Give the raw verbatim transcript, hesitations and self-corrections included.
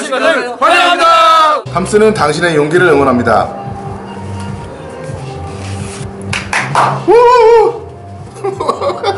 오실 것을 환영합니다. 함스는 당신의 용기를 응원합니다. 우